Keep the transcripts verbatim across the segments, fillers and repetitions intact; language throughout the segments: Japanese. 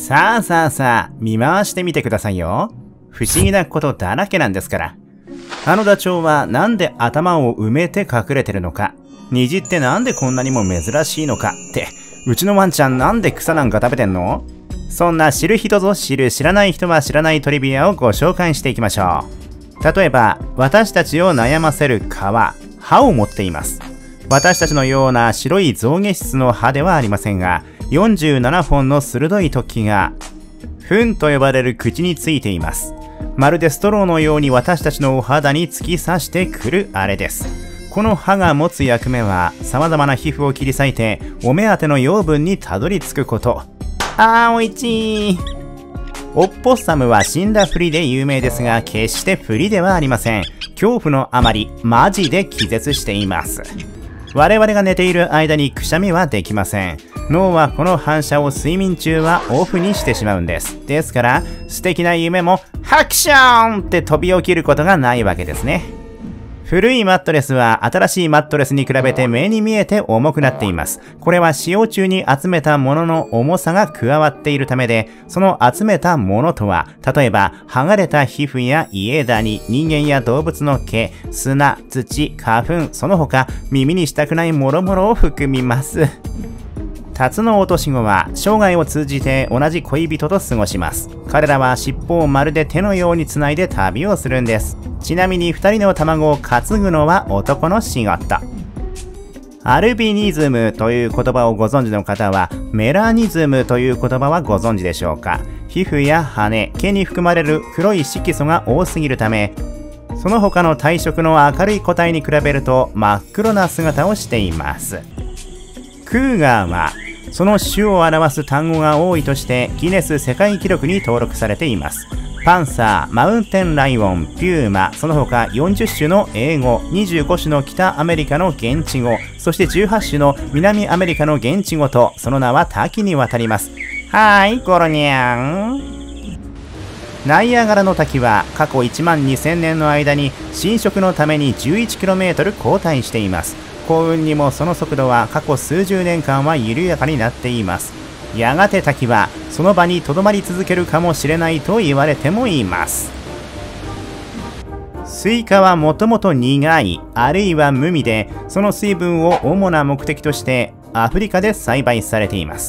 さあさあさあ、見回してみてくださいよ。不思議なことだらけなんですから。あのダチョウはなんで頭を埋めて隠れてるのか、虹ってなんでこんなにも珍しいのかって、うちのワンちゃんなんで草なんか食べてんの？そんな知る人ぞ知る知らない人は知らないトリビアをご紹介していきましょう。例えば、私たちを悩ませる蚊は歯を持っています。私たちのような白い象牙質の歯ではありませんが、よんじゅうななほんの鋭い突起が糞と呼ばれる口についています。まるでストローのように私たちのお肌に突き刺してくるあれです。この歯が持つ役目は様々な皮膚を切り裂いてお目当ての養分にたどり着くこと。あーおいちー。オッポッサムは死んだふりで有名ですが、決してふりではありません。恐怖のあまりマジで気絶しています。我々が寝ている間にくしゃみはできません。脳はこの反射を睡眠中はオフにしてしまうんです。ですから素敵な夢もハクションって飛び起きることがないわけですね。古いマットレスは新しいマットレスに比べて目に見えて重くなっています。これは使用中に集めたものの重さが加わっているためで、その集めたものとは、例えば剥がれた皮膚や家ダニ、人間や動物の毛、砂、土、花粉、その他耳にしたくないもろもろを含みます。タツノオトシゴは生涯を通じて同じ恋人と過ごします。彼らは尻尾をまるで手のようにつないで旅をするんです。ちなみにふたりの卵を担ぐのは男の仕事。アルビニズムという言葉をご存知の方は、メラニズムという言葉はご存知でしょうか。皮膚や羽、毛に含まれる黒い色素が多すぎるため、その他の体色の明るい個体に比べると真っ黒な姿をしています。クーガーはその種を表す単語が多いとしてギネス世界記録に登録されています。パンサー、マウンテンライオン、ピューマ、その他よんじゅっしゅの英語、にじゅうごしゅの北アメリカの現地語、そしてじゅうはっしゅの南アメリカの現地語と、その名は多岐にわたります。はーい、ゴロニャン。ナイアガラの滝は過去いちまんにせんねんの間に浸食のために じゅういちキロメートル 後退しています。幸運にもその速度は過去数十年間は緩やかになっています。やがて滝はその場にとどまり続けるかもしれないと言われてもいます。スイカはもともと苦い、あるいは無味で、その水分を主な目的としてアフリカで栽培されています。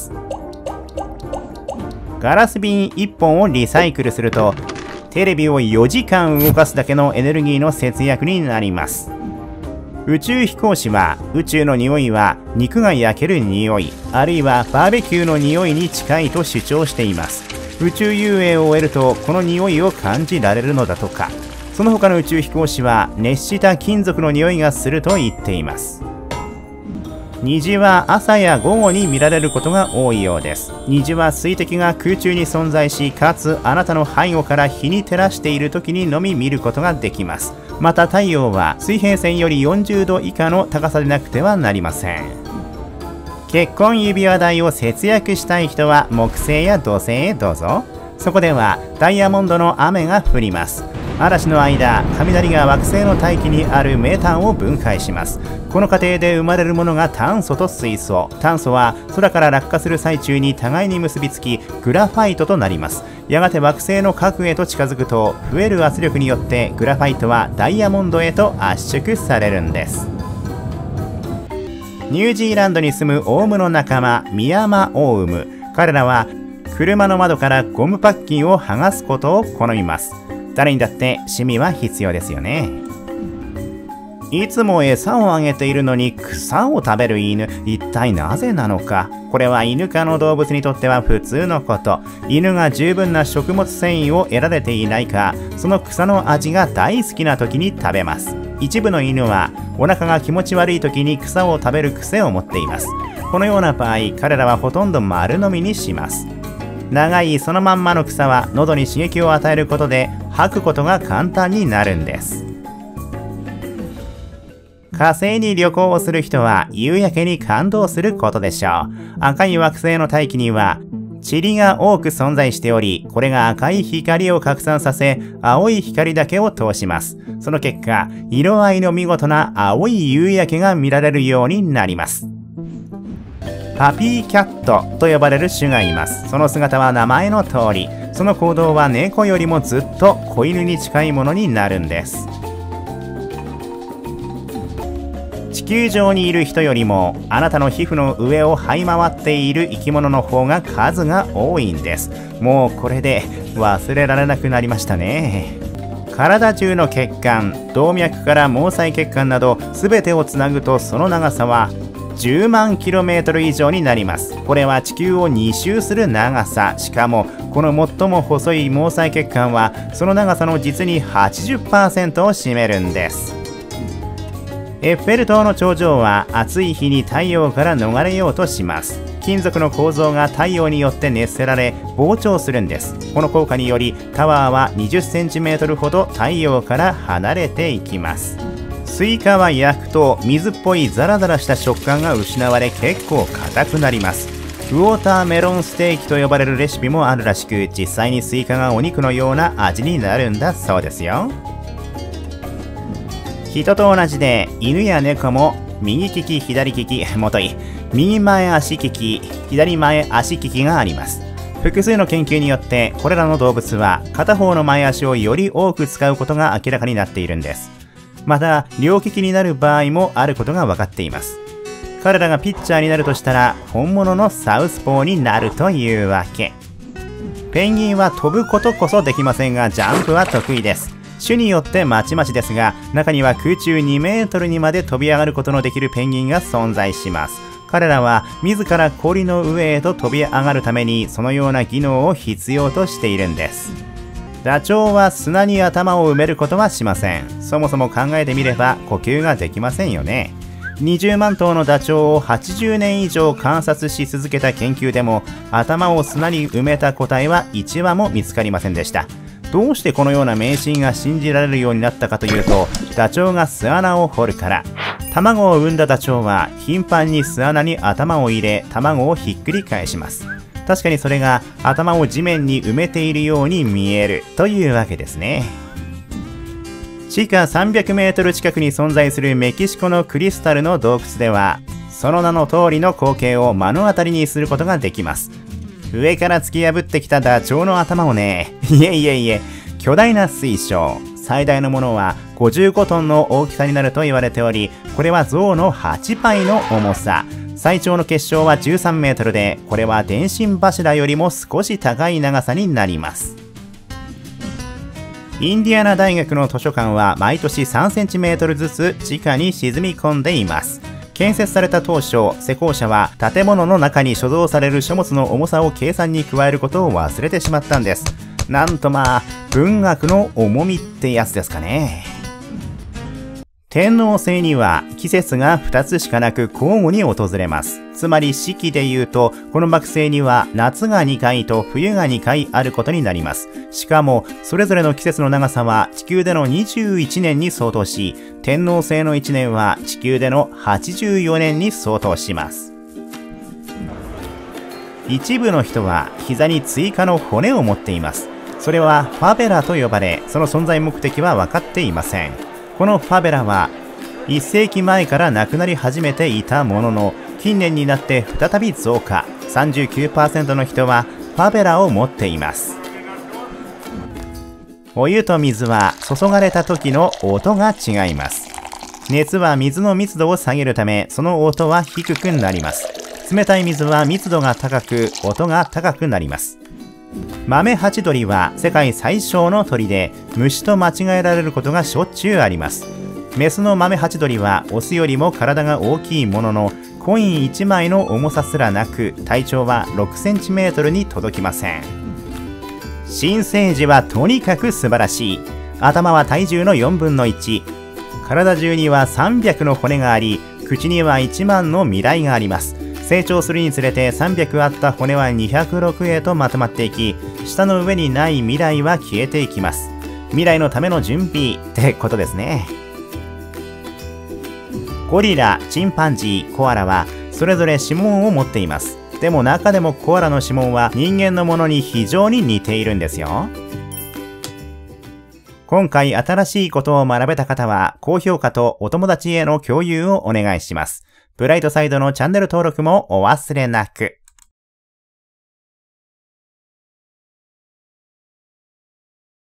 ガラス瓶いっぽんをリサイクルすると、テレビをよじかん動かすだけのエネルギーの節約になります。宇宙飛行士は宇宙の匂いは肉が焼ける匂い、あるいはバーベキューの匂いに近いと主張しています。宇宙遊泳を終えるとこの匂いを感じられるのだとか。その他の宇宙飛行士は熱した金属の匂いがすると言っています。虹は朝や午後に見られることが多いようです。虹は水滴が空中に存在し、かつあなたの背後から日に照らしている時にのみ見ることができます。また太陽は水平線よりよんじゅうど以下の高さでなくてはなりません。結婚指輪代を節約したい人は木星や土星へどうぞ。そこではダイヤモンドの雨が降ります。嵐の間、雷が惑星の大気にあるメタンを分解します。この過程で生まれるものが炭素と水素。炭素は空から落下する最中に互いに結びつき、グラファイトとなります。やがて惑星の核へと近づくと、増える圧力によってグラファイトはダイヤモンドへと圧縮されるんです。ニュージーランドに住むオウムの仲間、ミヤマオウム。彼らは車の窓からゴムパッキンを剥がすことを好みます。誰にだって趣味は必要ですよね。いつも餌をあげているのに草を食べる犬、一体なぜなのか。これは犬科の動物にとっては普通のこと。犬が十分な食物繊維を得られていないか、その草の味が大好きな時に食べます。一部の犬はお腹が気持ち悪い時に草を食べる癖を持っています。このような場合、彼らはほとんど丸飲みにします。長いそのまんまの草は喉に刺激を与えることで吐くことが簡単になるんです。火星に旅行をする人は夕焼けに感動することでしょう。赤い惑星の大気には塵が多く存在しており、これが赤い光を拡散させ、青い光だけを通します。その結果、色合いの見事な青い夕焼けが見られるようになります。 パピーキャットと呼ばれる種がいます。その姿は名前の通り、その行動は猫よりもずっと子犬に近いものになるんです。地球上にいる人よりもあなたの皮膚の上を這い回っている生き物の方が数が多いんです。もうこれで忘れられなくなりましたね。体中の血管、動脈から毛細血管など全てをつなぐとその長さはじゅうまんキロメートル以上になります。これは地球をに周する長さ。しかもこの最も細い毛細血管はその長さの実に はちじゅっパーセント を占めるんです。エッフェル塔の頂上は暑い日に太陽から逃れようとします。金属の構造が太陽によって熱せられ膨張するんです。この効果によりタワーはにじゅっセンチメートルほど太陽から離れていきます。スイカは焼くと水っぽいザラザラした食感が失われ結構硬くなります。ウォーターメロンステーキと呼ばれるレシピもあるらしく、実際にスイカがお肉のような味になるんだそうですよ。人と同じで犬や猫も右利き左利きもとい右前足利き左前足利きがあります。複数の研究によってこれらの動物は片方の前足をより多く使うことが明らかになっているんです。また両利きになる場合もあることが分かっています。彼らがピッチャーになるとしたら本物のサウスポーになるというわけ。ペンギンは飛ぶことこそできませんがジャンプは得意です。種によってまちまちですが、中には空中にメートルにまで飛び上がることのできるペンギンが存在します。彼らは自ら氷の上へと飛び上がるためにそのような技能を必要としているんです。ダチョウは砂に頭を埋めることはしません。そもそも考えてみれば呼吸ができませんよね。にじゅうまん頭のダチョウをはちじゅうねん以上観察し続けた研究でも頭を砂に埋めた個体はいちわも見つかりませんでした。どうしてこのような迷信が信じられるようになったかというと、ダチョウが巣穴を掘るから。卵を産んだダチョウは頻繁に巣穴に頭を入れ卵をひっくり返します。確かにそれが頭を地面に埋めているように見えるというわけですね。地下さんびゃくメートル近くに存在するメキシコのクリスタルの洞窟ではその名の通りの光景を目の当たりにすることができます。上から突き破ってきたダチョウの頭をね、いえいえいえ、巨大な水晶、最大のものはごじゅうごトンの大きさになると言われており、これは象のはちばいの重さ。最長の結晶はじゅうさんメートルで、これは電信柱よりも少し高い長さになります。インディアナ大学の図書館は毎年さんセンチメートルずつ地下に沈み込んでいます。建設された当初、施工者は建物の中に所蔵される書物の重さを計算に加えることを忘れてしまったんです。なんとまあ、文学の重みってやつですかね。天王星には季節がふたつしかなく交互に訪れます。つまり四季で言うと、この惑星には夏がにかいと冬がにかいあることになります。しかも、それぞれの季節の長さは地球でのにじゅういちねんに相当し、天王星のいちねんは地球でのはちじゅうよねんに相当します。一部の人は膝に追加の骨を持っています。それはファベラと呼ばれ、その存在目的は分かっていません。このファベラはいっせいきまえからなくなり始めていたものの、近年になって再び増加。さんじゅうきゅうパーセントの人はファベラを持っています。お湯と水は注がれた時の音が違います。熱は水の密度を下げるため、その音は低くなります。冷たい水は密度が高く、音が高くなります。豆ハチドリは世界最小の鳥で、虫と間違えられることがしょっちゅうあります。メスの豆ハチドリはオスよりも体が大きいものの、コインいちまいの重さすらなく、体長はろくセンチメートルに届きません。新生児はとにかく素晴らしい。頭は体重のよんぶんのいち。体中にはさんびゃくの骨があり、口にはいちまんの味蕾があります。成長するにつれてさんびゃくあった骨はにひゃくろくへとまとまっていき、舌の上にない未来は消えていきます。未来のための準備ってことですね。ゴリラ、チンパンジー、コアラはそれぞれ指紋を持っています。でも中でもコアラの指紋は人間のものに非常に似ているんですよ。今回新しいことを学べた方は高評価とお友達への共有をお願いします。 ブライトサイドのチャンネル登録もお忘れなく。